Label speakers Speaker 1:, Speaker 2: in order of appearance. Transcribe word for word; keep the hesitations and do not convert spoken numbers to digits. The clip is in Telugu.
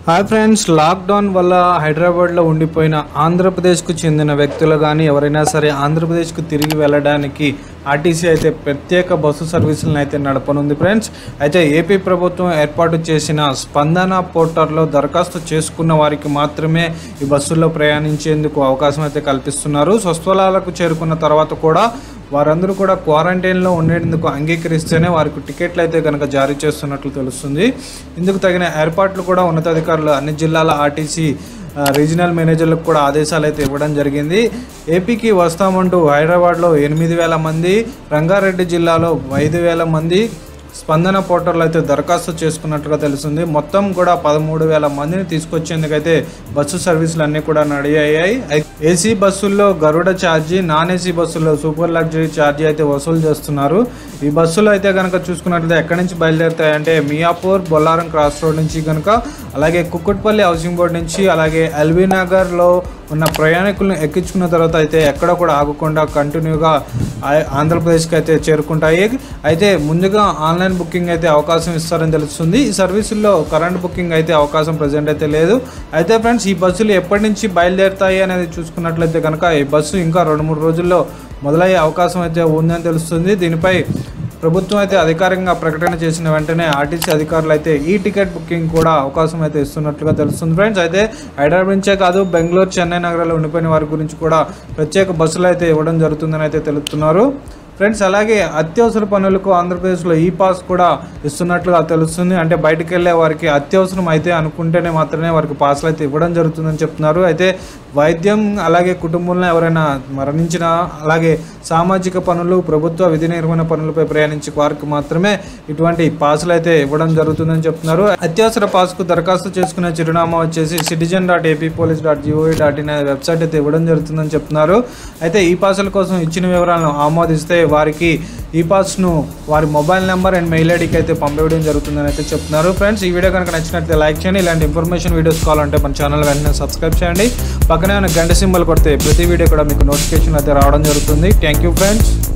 Speaker 1: హాయ్ ఫ్రెండ్స్, లాక్డౌన్ వల్ల హైదరాబాద్లో ఉండిపోయిన ఆంధ్రప్రదేశ్కు చెందిన వ్యక్తులు కానీ ఎవరైనా సరే ఆంధ్రప్రదేశ్కు తిరిగి వెళ్ళడానికి ఆర్టీసీ అయితే ప్రత్యేక బస్సు సర్వీసులను అయితే నడపనుంది ఫ్రెండ్స్. అయితే ఏపీ ప్రభుత్వం ఏర్పాటు చేసిన స్పందన పోర్టల్లో దరఖాస్తు చేసుకున్న వారికి మాత్రమే ఈ బస్సుల్లో ప్రయాణించేందుకు అవకాశం అయితే కల్పిస్తున్నారు. స్వస్థలాలకు చేరుకున్న తర్వాత కూడా వారందరూ కూడా క్వారంటైన్లో ఉండేందుకు అంగీకరిస్తేనే వారికి టికెట్లు అయితే కనుక జారీ చేస్తున్నట్లు తెలుస్తుంది. ఇందుకు తగిన ఏర్పాట్లు కూడా ఉన్నతాధికారులు అన్ని జిల్లాల ఆర్టీసీ రీజనల్ మేనేజర్లకు కూడా ఆదేశాలు అయితే ఇవ్వడం జరిగింది. ఏపీకి వస్తామంటూ హైదరాబాద్లో ఎనిమిది వేల మంది, రంగారెడ్డి జిల్లాలో ఐదు వేల మంది స్పందన పోర్టల్లో అయితే దరఖాస్తు చేసుకున్నట్లుగా తెలుస్తుంది. మొత్తం కూడా పదమూడు వేల మందిని తీసుకొచ్చేందుకైతే బస్సు సర్వీసులు అన్నీ కూడా రెడీ అయ్యాయి. ఏసీ బస్సుల్లో గరుడ ఛార్జీ, నాన్ ఏసీ బస్సుల్లో సూపర్ లగ్జరీ ఛార్జీ అయితే వసూలు చేస్తున్నారు. ఈ బస్సులు అయితే కనుక చూసుకున్నట్లయితే ఎక్కడి నుంచి బయలుదేరుతాయంటే మియాపూర్, బొల్లారం క్రాస్ రోడ్ నుంచి కనుక, అలాగే కుక్కట్పల్లి హౌసింగ్ బోర్డ్ నుంచి, అలాగే ఎల్బీ నగర్లో ఉన్న ప్రయాణికులను ఎక్కించుకున్న తర్వాత అయితే ఎక్కడ కూడా ఆగకుండా కంటిన్యూగా ఆంధ్రప్రదేశ్కి అయితే చేరుకుంటాయి. అయితే ముందుగా ఆన్లైన్ బుకింగ్ అయితే అవకాశం ఇస్తారని తెలుస్తుంది. ఈ సర్వీసుల్లో కరెంట్ బుకింగ్ అయితే అవకాశం ప్రజెంట్ అయితే లేదు. అయితే ఫ్రెండ్స్, ఈ బస్సులు ఎప్పటి నుంచి బయలుదేరుతాయి అనేది చూసుకున్నట్లయితే కనుక ఈ బస్సు ఇంకా రెండు మూడు రోజుల్లో మొదలయ్యే అవకాశం అయితే ఉందని తెలుస్తుంది. దీనిపై ప్రభుత్వం అయితే అధికారికంగా ప్రకటన చేసిన వెంటనే ఆర్టీసీ అధికారులు అయితే ఈ టికెట్ బుకింగ్ కూడా అవకాశం అయితే ఇస్తున్నట్లుగా తెలుస్తుంది ఫ్రెండ్స్. అయితే హైదరాబాద్ నుంచే కాదు, బెంగళూరు, చెన్నై నగరాల్లో ఉండిపోయిన వారి గురించి కూడా ప్రత్యేక బస్సులు అయితే ఇవ్వడం జరుగుతుందని అయితే తెలుపుతున్నారు ఫ్రెండ్స్. అలాగే అత్యవసర పనులకు ఆంధ్రప్రదేశ్లో ఈ పాస్ కూడా ఇస్తున్నట్లుగా తెలుస్తుంది. అంటే బయటకు వెళ్ళే వారికి అత్యవసరం అయితే అనుకుంటేనే మాత్రమే వారికి పాస్లు అయితే ఇవ్వడం జరుగుతుందని చెప్తున్నారు. అయితే వైద్యం, అలాగే కుటుంబంలో ఎవరైనా మరణించినా, అలాగే సామాజిక పనులు, ప్రభుత్వ విధి నిర్వహణ పనులపై ప్రయాణించే వారికి మాత్రమే ఇటువంటి పాసులు అయితే ఇవ్వడం జరుగుతుందని చెప్తున్నారు. అత్యవసర పాస్కు దరఖాస్తు చేసుకునే చిరునామా వచ్చేసి citizen dot AP police dot GOV dot in అనే వెబ్సైట్ అయితే ఇవ్వడం జరుగుతుందని చెప్తున్నారు. అయితే ఈ పాసుల కోసం ఇచ్చిన వివరాలను ఆమోదిస్తే వారికి ఈ పాస్ను వారి మొబైల్ నెంబర్ అండ్ మెయిల్ ఐడికి అయితే పంపించడం జరుగుతుందని అయితే చెప్తున్నారు ఫ్రెండ్స్. ఈ వీడియో కనుక నచ్చినట్లయితే లైక్ చేయండి. ఇలాంటి ఇన్ఫర్మేషన్ వీడియోస్ కావాలంటే మన ఛానల్ వెంటనే సబ్స్క్రైబ్ చేయండి. పక్కనే ఉన్న గంట సింబల్ కొడితే ప్రతి వీడియో కూడా మీకు నోటిఫికేషన్ అయితే రావడం జరుగుతుంది. Thank you friends.